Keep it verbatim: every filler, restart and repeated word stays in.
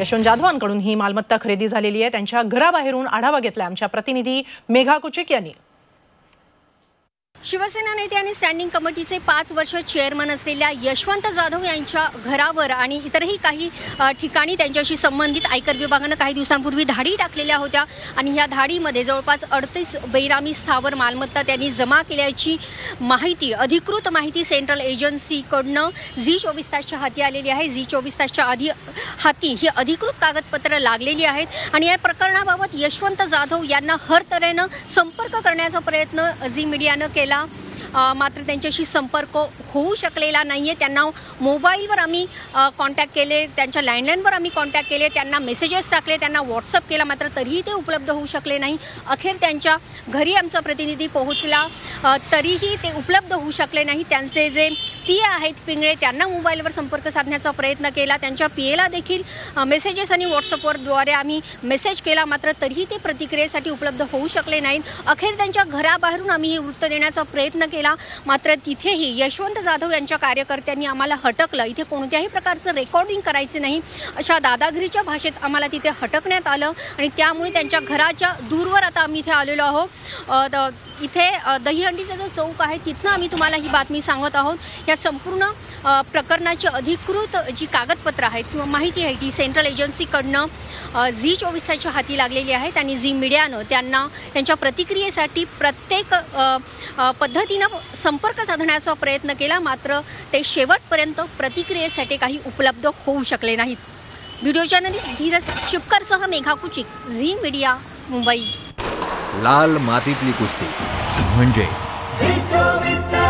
यशवंत जाधवांकडून ही मालमत्ता खरेदी झालेली आहे। त्यांच्या घराबाहेरून आढावा घेतला आमच्या प्रतिनिधी मेघा कुचिक यांनी। शिवसेना नेते आणि स्टँडिंग कमिटीचे पाच वर्ष चेअरमन असलेल्या यशवंत जाधव यांच्या घरावर आणि इतरही काही ठिकाणी त्यांच्याशी संबंधित आयकर विभागाने काही दिवसांपूर्वी धाडी टाकलेल्या होत्या आणि या धाडीमध्ये जवळपास अडतीस बेनामी स्थावर मालमत्ता त्यांनी जमा केल्याची माहिती, अधिकृत माहिती सेंट्रल एजन्सीकडनं झी चोवीस तासच्या हाती आलेली आहे। झी चोवीस तासच्या आधी हाती ही अधिकृत कागदपत्र लागलेली आहेत आणि या प्रकरणाबाबत यशवंत जाधव यांना हर तऱ्हेनं संपर्क करण्याचा प्रयत्न झी मीडियानं केला, मात्र त्यांच्याशी संपर्क होऊ शकलेला नाहीये। त्यांना मोबाईलवर आम्ही कॉन्टॅक्ट केले, त्यांच्या लँडलाईनवर आम्ही कॉन्टॅक्ट केले, त्यांना मेसेजेस टाकले, त्यांना व्हॉट्सअप केला, मात्र तरीही ते उपलब्ध होऊ शकले नाही। अखेर त्यांच्या घरी आमचा प्रतिनिधी पोहोचला, तरीही ते उपलब्ध होऊ शकले नाही। त्यांचे जे पी ए आहेत पिंगळे, त्यांना मोबाईलवर संपर्क साधण्याचा प्रयत्न केला, त्यांच्या पी एला देखील मेसेजेस आणि व्हॉट्सअपवर द्वारे आम्ही मेसेज केला, मात्र तरीही ते प्रतिक्रियेसाठी उपलब्ध होऊ शकले नाहीत। अखेर त्यांच्या घराबाहेरून आम्ही हे वृत्त देण्याचा प्रयत्न केला, मात्र तिथेही यशवंत जाधव यांच्या कार्यकर्त्यांनी आम्हाला हटकलं। इथे कोणत्याही प्रकारचं रेकॉर्डिंग करायचे नाही अशा दादागिरीच्या भाषेत आम्हाला तिथे हटकण्यात आलं आणि त्यामुळे त्यांच्या घराच्या दूरवर आता आम्ही इथे आलेलो आहोत। इथे दहीहंडीचा जो चौक आहे तिथनं आम्ही तुम्हाला ही बातमी सांगत आहोत। या संपूर्ण प्रकरणाची अधिकृत जी कागदपत्र आहेत किंवा माहिती आहे ती सेंट्रल एजन्सीकडनं झी चोवीस तासच्या हाती लागलेली आहेत आणि झी मीडियानं त्यांना त्यांच्या प्रतिक्रियेसाठी प्रत्येक पद्धतीनं संपर्क साधण्याचा प्रयत्न केला, मात्र ते शेवटपर्यंत प्रतिक्रियेसाठी काही उपलब्ध होऊ शकले नाहीत। व्हिडिओ जर्नलिस्ट धीरज चिपकरसह मेघा कुचिक, झी मीडिया, मुंबई। लाल मातीतली कुस्ती म्हणजे